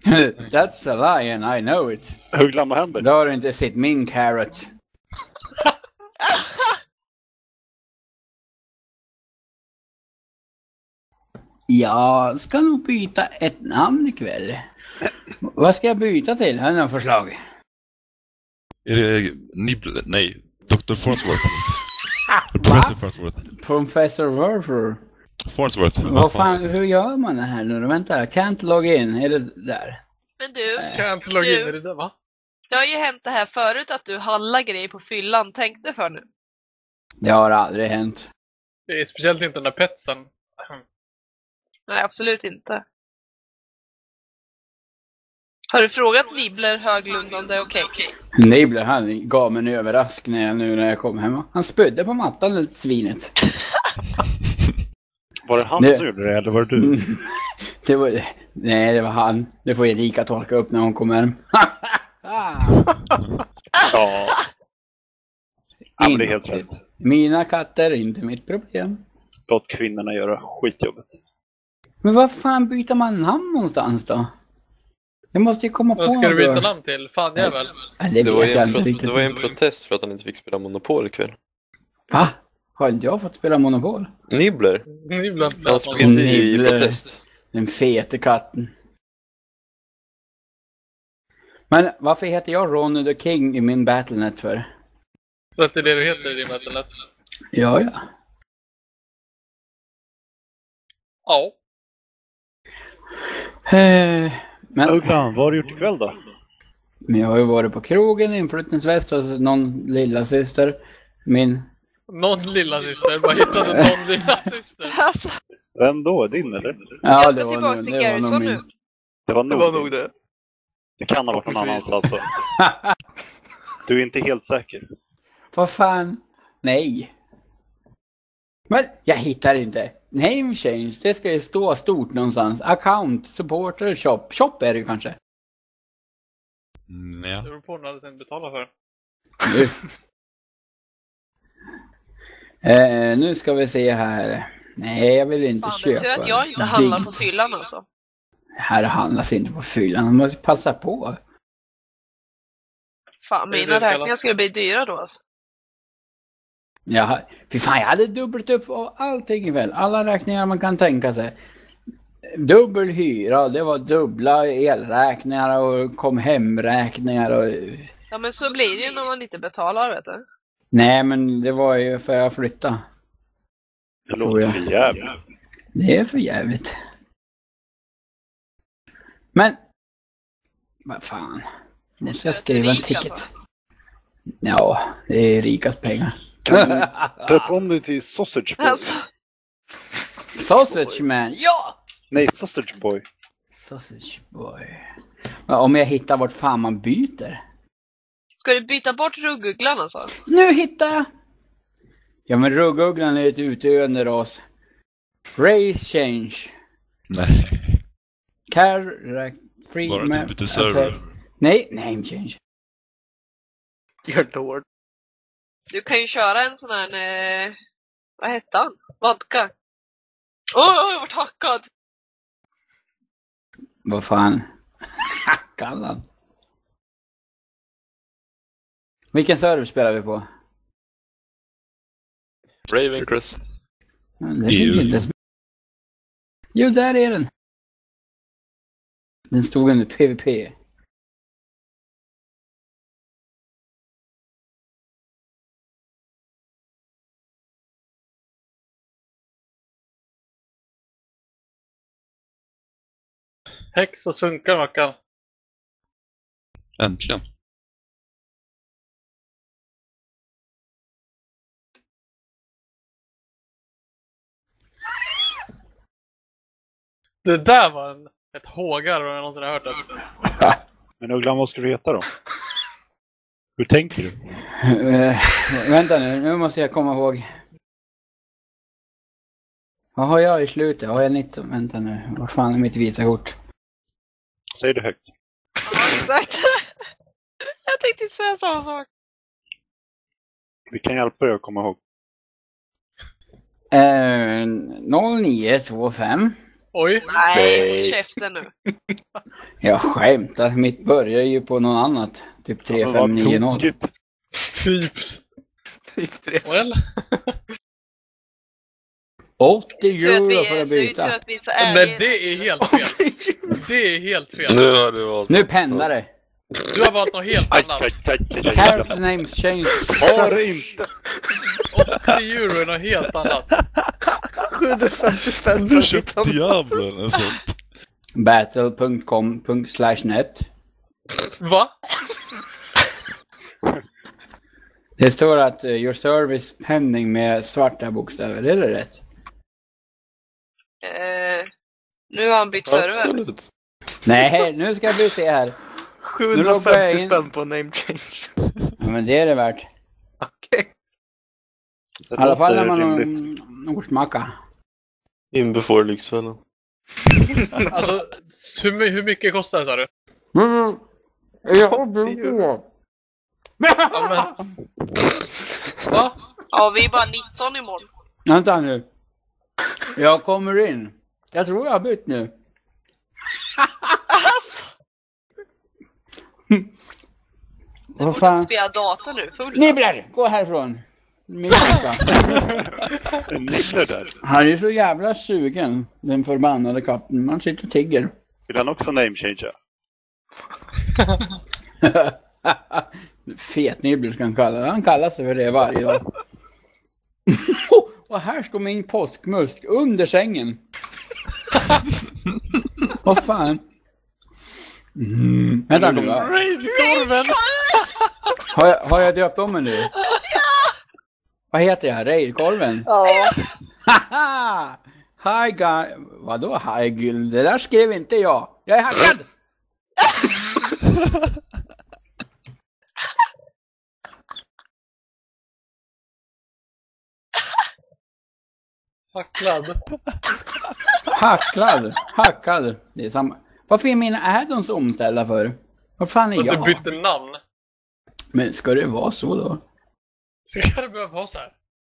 That's a lie and I know it. Ugglan, vad händer? Då har du inte sett min carrot. Jag ska nog byta ett namn ikväll. Vad ska jag byta till? Har du några förslag? Är det Nibbler? Nej, Dr. Farnsworth. Professor Farnsworth. Professor Werther. Farnsworth. Vad fan, hur gör man det här nu? Vänta, jag kan inte logga in. Är det där? Men du, Kan jag inte logga in i det där, va? det har ju hänt det här förut att du handlar grejer på fyllan. Tänk dig för nu. Det har aldrig hänt. Det är speciellt inte den där petsen. Nej, absolut inte. Har du frågat Nibbler Höglund om det är okej? Nibbler, han gav mig en överraskning när jag kom hem. Han spödde på mattan, det svinet. Var det han som gjorde det, eller var det du? Nej, det var han. Det får Erika torka upp när hon kommer hem. Ja. Men det är helt rätt. Mina katter är inte mitt problem. Låt kvinnorna göra skitjobbet. Men vad fan byter man namn någonstans då? Jag måste ju komma på Vad ska du byta något. namn till? Fan jävel. Det var ju en protest för att han inte fick spela Monopol ikväll. Va? Har inte jag fått spela Monopol? Nibbler. Nibbler. Han spelade i protest. Den fete katten. Men varför heter jag Ronny the King i min Battlenet för? För att det är det du heter i din Battlenet. Ja. Ja. Men Ugglan, vad har du gjort ikväll då? Men jag har ju varit på krogen, inflyttningsfest hos någon lilla syster. Någon lilla syster. Vad hittade någon lilla syster? Alltså, Vem då? Din eller? Ja, det jag var tillbaka nog, till det var nog Garrison min. nu. Det var nog det. Det kan ha varit någon annans alltså. Du är inte helt säker. Vad fan? Nej. Men jag hittar inte. Name change, det ska ju stå stort någonstans. Account, supporter, shop. Shop är det ju kanske. Ja. Det beror på när du tänkte betala för. Nu ska vi se här. Nej, jag vill inte Fan, det är köpa. tur att jag inte handlar på fyllan alltså. Här handlas inte på fyllan. Man måste passa på. Fan, mina räkningar skulle bli dyra då alltså. Ja, fy fan, jag hade dubbelt upp av allting ikväll. Alla räkningar man kan tänka sig. Dubbel hyra, det var dubbla elräkningar och kom hemräkningar och... Ja, men så blir det ju när man inte betalar, vet du. Nej, men det var ju för jag flyttade. Det låter för jävligt. Det är för jävligt. Men... Vad fan. Måste jag skriva en ticket? Ja, det är rikas pengar. Kan du döpa om dig till Sausage Boy? Alltså, Sausage man, ja! Nej, Sausage Boy. Sausage boy. Men om jag hittar vart fan man byter. ska du byta bort ruggugglan alltså? Nu hittar jag! Ja, men ruggugglan är ett utdöende ras. Race change. Nej. Free Bara map. typ lite server. Nej, name change. Your lord. Du kan ju köra en sån här... vad hette han? Vodka. Oj, vart hackad! Vad fan? Hackad han? Vilken server spelar vi på? Ravencrest. Ja, det finns inte. Jo, där är den. Den stod under PvP. Häx och sunkar, Mackan. Äntligen. Det där var ett hågar vad jag någonsin har hört det. Men Ugglan, vad ska du heta då? Hur tänker du? Vänta nu måste jag komma ihåg. Vad har jag i slutet? Har jag 19? Vänta nu, vad fan är mitt visa kort? Säg det högt. Exakt. Jag tänkte säga samma sak. Vi kan hjälpa dig att komma ihåg. 0925 Oj. Nej, käften nu. Jag skämtar, mitt börjar ju på någon annat. Typ 3590. Typ 3. Well. 80 euro för att byta. Men det är helt fel. Det är helt fel. Nu har du valt. Nu pendlar det. Du har valt något helt annat. Character names change. Har det inte. 80 euro är något helt annat. 750 spänn Du för köpte hitan. Diablo eller sånt. Battle.com/net. Va? Det står att your service pending med svarta bokstäver. Är det rätt? Nu har han bytt server. Absolut. Nej, nu ska vi se här. 750 spänn på name change. Ja, men det är det värt. Okej. I alla fall när man har en ortsmacka. In before Lyxfällan. Alltså, hur mycket kostar det, sa du? Ja, Ja, men... Va? Ja, vi är bara 19 imorgon. vänta nu. Jag kommer in. Jag tror jag har bytt nu. Alltså, Vad fan? via datorn nu. Full. Nibblar! Gå härifrån. Min macka. Nibblar där. Han är så jävla sugen. Den förbannade katten. Man sitter och tigger. Vill han också name change? Fetnibbler ska han kalla det. Han kallar sig för det varje dag. Och här står min påskmusk under sängen. Vad fan? Vänta nu va? Raidkorven! Har jag döpt om en nu? Vad heter jag? Raidkorven? Ja. Haha! Hi guy. Vadå hi guy? Det där skrev inte jag. Jag är hackad! Hackad. Det är samma. Varför är mina add-ons omställda för? Vad fan är Och du jag? bytte namn. Men ska det vara så då? Ska det behöva vara så här?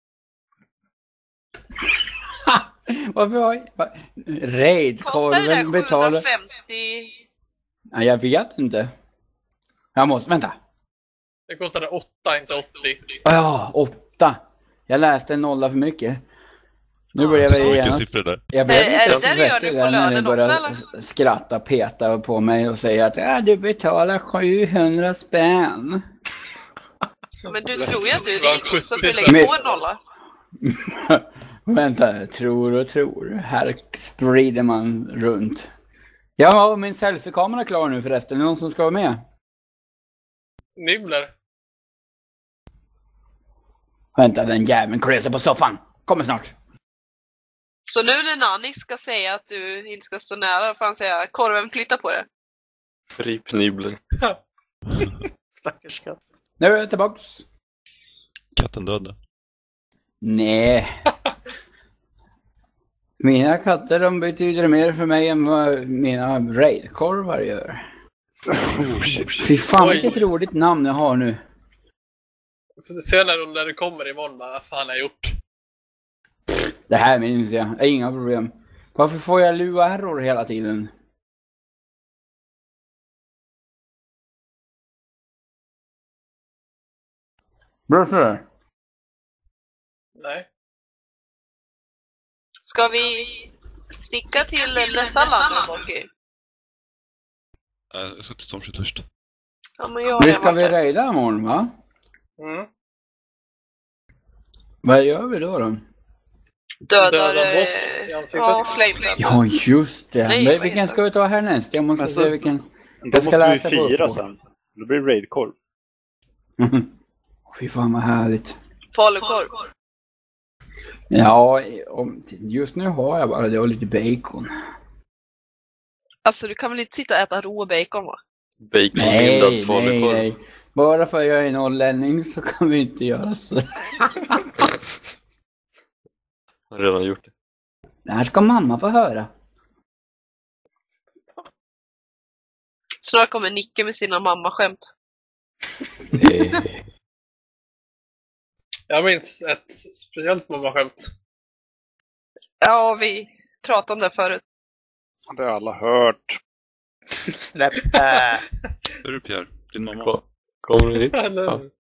Varför har jag... Raidkorven betalar... 750. Nej, jag vet inte. Jag måste... Vänta. Det kostade 8, inte 80. Ja, 8. Jag läste en nolla för mycket. Nu börjar jag Vilka igen. siffror där? Jag blev Är lite det där gör du svettig på där när ni lönen började också, skratta, peta på mig och säga att du betalar 700 spänn. Men du tror ju att du Det var är rik så 70 du lägger på en nolla. Vänta, tror. Här sprider man runt. Jag har min selfie-kamera klar nu förresten. Är det någon som ska vara med? Nibbler. Vänta, den jäveln klöser på soffan. Kommer snart. Så nu när Nannik ska säga att du inte ska stå nära får han säga korven flytta på det. Rip Nibbler. Stackars katt. Nu är jag tillbaks. Katten döda. Nej. Mina katter de betyder mer för mig än vad mina raidkorvar gör. Fy fan Oj. vilket roligt namn jag har nu. Se när du kommer imorgon, vad fan har jag gjort? Det här minns jag, inga problem. Varför får jag Lua-error hela tiden? Varför? Nej. Ska vi sticka till nästa land då, Docky? Jag ska till Stormskydd först. Ja, men jag Nu ska vi raida imorgon va? Mm. Vad gör vi då? Döda boss i ansiktet. Ja, flameblood. Ja just det. Nej, Men vad vilken heter ska vi ta härnäst? Jag måste Men se så- vilken. Då Jag ska måste läsa vi på fira uppåt. sen. Då blir det raidkorv. Fy fan vad härligt. Falukorv. Ja, just nu har jag bara det och lite bacon. Alltså du kan väl inte sitta och äta rå bacon va? Baconbindad falukorv. Nej. Bara för att jag är norrlänning så kan vi inte göra så. Jag har redan gjort det. Det här ska mamma få höra. Snart kommer Nicke med sina mammaskämt. Jag minns ett speciellt mammaskämt. Ja, vi pratade om det förut. Det har alla hört. Släpp Hör du Pierre? Din mamma? Kommer du hit? Ja.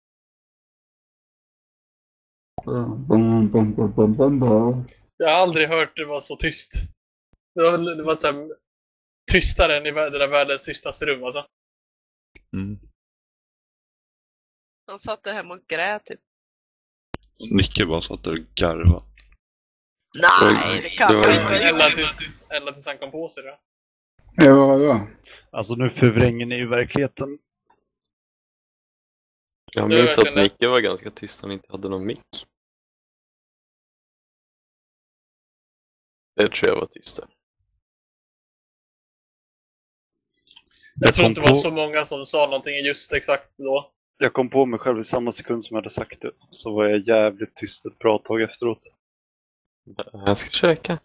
Jag har aldrig hört det vara så tyst. Det var så här, tystare än i det där världens tystaste rum alltså. Mm. Han satt där hemma och grät typ. Nicke bara satt där och garva. Nej, det kan man inte. Eller tills han kom på sig det. Ja. Alltså nu förvränger ni ju verkligheten. Jag minns att Nicke var ganska tyst, han inte hade någon mick. Det tror jag var tyst där. Jag tror inte det var så många som sa någonting just exakt då. Jag kom på mig själv i samma sekund som jag hade sagt det. Så var jag jävligt tyst ett bra tag efteråt. Jag ska försöka.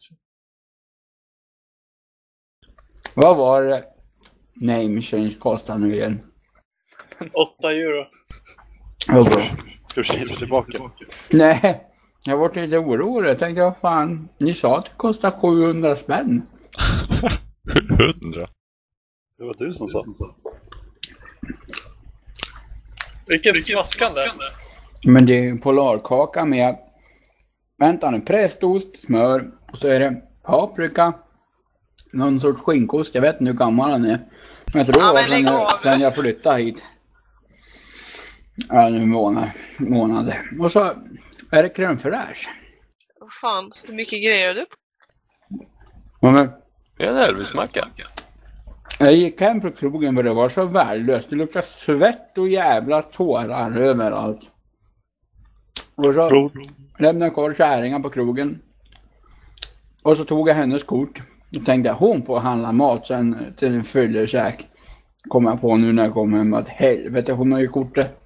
Vad var det? Name change kostar nu igen? 8 euro. Ja, bra. Ska du kila tillbaka? Nej, jag var lite orolig. Jag tänkte, vad fan, ni sa att det kostar 700 spänn. 100? Det var du som sa. Vilket smaskande. Men det är en polarkaka med, vänta nu, prästost, smör och så är det paprika, någon sorts skinkost, jag vet inte hur gammal den är. Men jag tror det var sen jag flyttade hit. Ja, nu månad. Och så är det crème fraîche. Vad fan, hur mycket grejer du? Ja, men Det är en Elvis-macka. jag gick hem från krogen för det var så värdelöst. Det luktade svett och jävla tårar överallt. Och så lämnade jag kvar kärringen på krogen. Och så tog jag hennes kort. Och tänkte hon får handla mat sen till en fyllekäk. Kom jag på nu när jag kom hem att helvete, hon har ju kortet.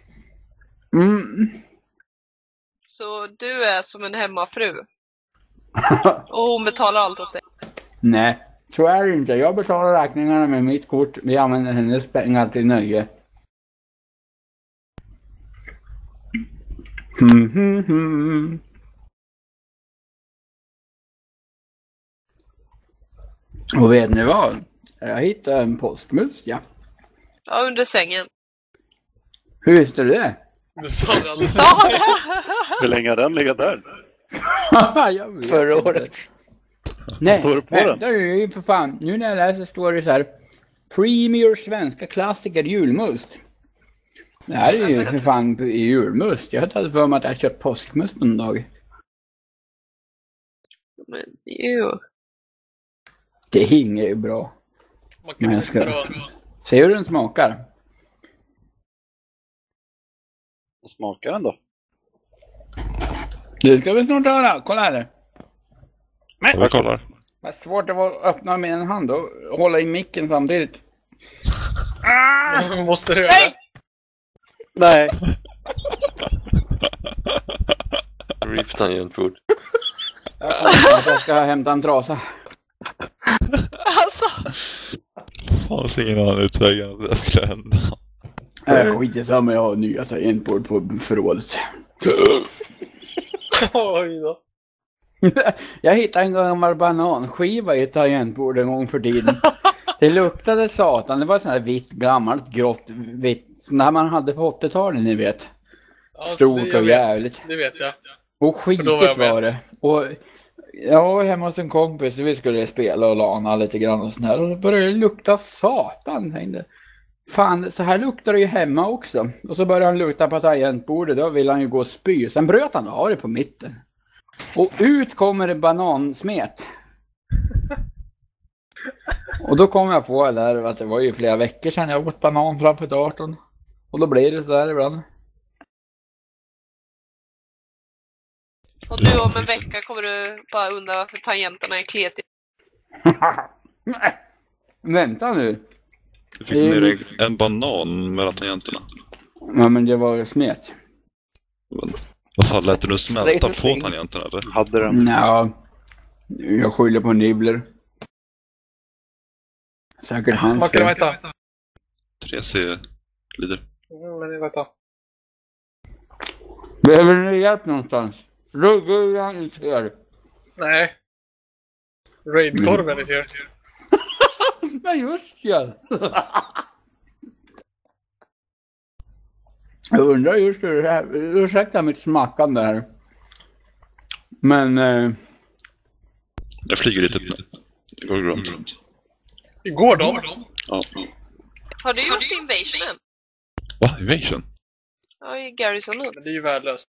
Så du är som en hemmafru? Och hon betalar allt åt dig? Nej, så är det inte. Jag betalar räkningarna med mitt kort. Vi använder hennes pengar till nöje. Och vet ni vad? Jag hittade en påskmus, ja. Ja, under sängen. Hur visste du det? Du sa det alldeles. Hur länge har den legat där? Jag vet Förra inte. året. Nej, Står det på vänta ju för fan. Nu när jag läser står det så här. Premier svenska klassiker julmust. Det här är ju för fan i julmust. Jag hade för mig att jag köpt påskmust någon dag. Men ju. Det är inget bra. Men jag ska... Se hur den smakar. Vad smakar den då? Det ska vi snart höra. Kolla här. Jag kollar. Vad svårt det var att öppna med en hand och hålla i micken samtidigt. Måste du göra det? Nej. RIP tangentbord. Jag ska hämta en trasa. Alltså. Fan, så ingen annan utväg än att det skulle hända. Skit i samma, jag har nya tangentbord på förrådet. Oj då. Jag hittade en gammal bananskiva i ett tangentbord en gång för tiden. Det luktade satan, det var sån här vitt, gammalt, grått, vitt. Sån där man hade på 80-talet, ni vet. Ja, Stort och jävligt. Det vet jag. Och skitigt var det. Och jag var hemma hos en kompis och vi skulle spela och lana lite grann och sån här. Och så började det lukta satan, tänkte. Fan, så här luktar det ju hemma också. Och så började han lukta på tangentbordet, då ville han ju gå och spy. Sen bröt han av det på mitten. Och ut kommer det banansmet. Och då kom jag på där att det var ju flera veckor sedan jag åt banan framför datorn. Och då blir det så där ibland. Och nu om en vecka kommer du bara undra varför tangenterna är kletiga. Vänta nu. Du fick ner en banan mellan tangenterna. Ja, men det var smet. Men, vad fan, lät du smälta på tangenterna eller? Hade den. Nja, jag skyller på Nibbler. Säkert hans Vad kan det heta? 3C lider. Men det vänta. Behöver ni hjälp någonstans? Ruggar inte. Nej. Raidkorven i ser. Men just ja. Jag undrar just hur det här, ursäkta mitt smackande här. Men... Jag flyger lite. Det går runt. Går de? Ja. Har du gjort Invasion än? Va? Invasion? Ja, i Garrison nu. Men det är ju värdelöst.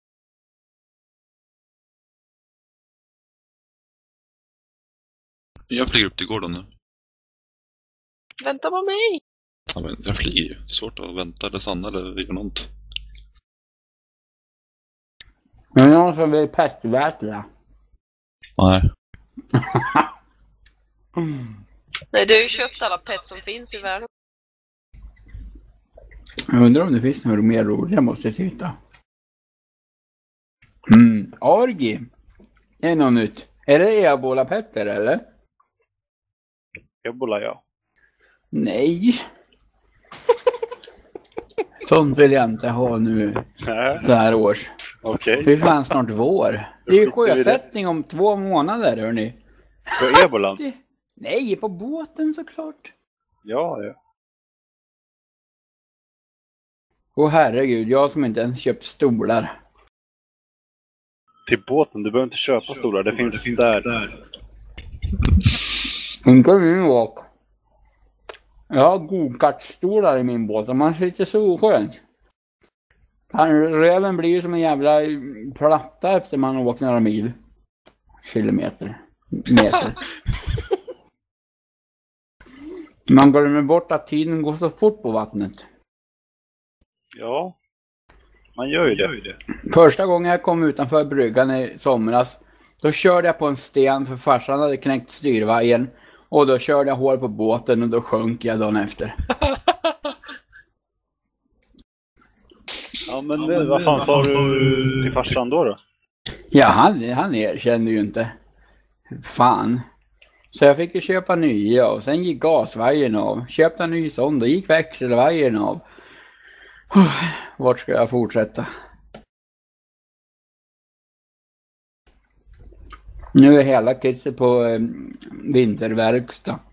Jag flyger upp till Gordon nu. Vänta på mig! Ja, men jag flyger ju. Det är svårt att vänta eller stanna eller göra något. Men någon som vill pestvätla. Nej. Nej, du har ju köpt alla pet som finns i världen. Jag undrar om det finns något mer roligt. Jag måste titta. Orgi. Är något nytt? Är det Ebola Petter eller? Ebola, ja. Nej. Sånt vill jag inte ha nu. Så här års. Okej. Det är fan snart vår. Det är ju sjösättning om 2 månader, hörni. På Ebola? Nej, på båten såklart. Ja. Åh herregud, jag som inte ens köpt stolar. Till båten, du behöver inte köpa stolar. Det finns där. Inte min båt. Jag har go-kart-stolar i min båt och man sitter så skönt. Röven blir ju som en jävla platta efter man har åkt några mil. Kilometer. Meter. Man glömmer bort att tiden går så fort på vattnet. Ja, man gör ju det. Första gången jag kom utanför bryggan i somras, då körde jag på en sten för farsan hade knäckt styrvajern. Och då körde jag hål på båten och då sjönk jag dagen efter. Ja, men det, vad fan sa du till farsan då? Ja, han erkände ju inte. Fan. Så jag fick ju köpa nya och sen gick gasvajern av. Köpte en ny sån, då gick växelvajern av. Vart ska jag fortsätta? Nu är hela kittet på vinterverkstad.